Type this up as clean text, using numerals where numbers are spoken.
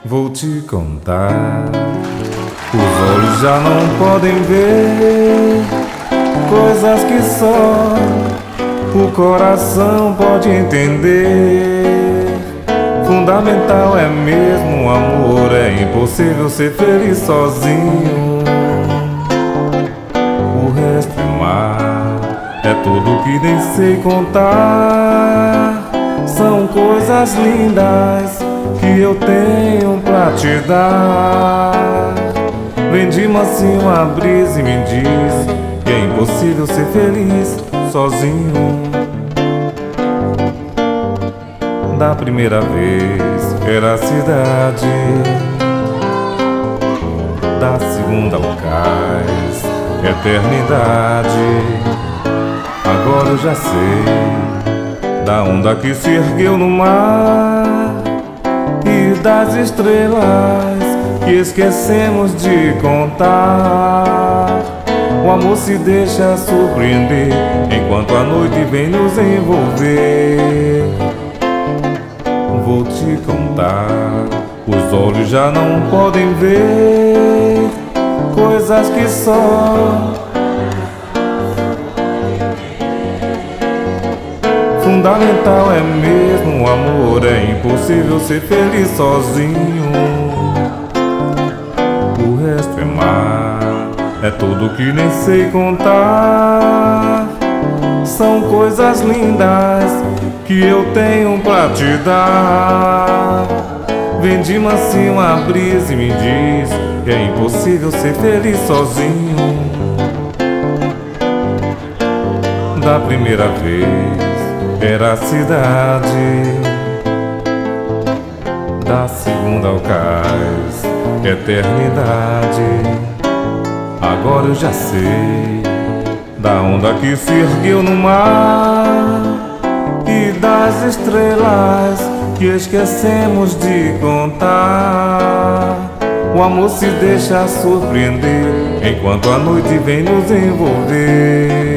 Vou te contar. Os olhos já não podem ver coisas que só o coração pode entender. Fundamental é mesmo o amor, é impossível ser feliz sozinho. O resto é mar, é tudo que nem sei contar. São coisas lindas que eu tenho pra te dar. Vem de mansinho a brisa e me diz que é impossível ser feliz sozinho. Da primeira vez era a cidade, da segunda o cais, eternidade. Agora eu já sei da onda que se ergueu no mar e das estrelas que esquecemos de contar. O amor se deixa surpreender enquanto a noite vem nos envolver. Vou te contar, os olhos já não podem ver coisas que só fundamental é mesmo o amor, é impossível ser feliz sozinho. O resto é mar, é tudo que nem sei contar. São coisas lindas que eu tenho pra te dar. Vem de mansinho a brisa e me diz que é impossível ser feliz sozinho. Da primeira vez era a cidade, da segunda ao cais, eternidade. Agora eu já sei da onda que se ergueu no mar e das estrelas que esquecemos de contar. O amor se deixa surpreender enquanto a noite vem nos envolver.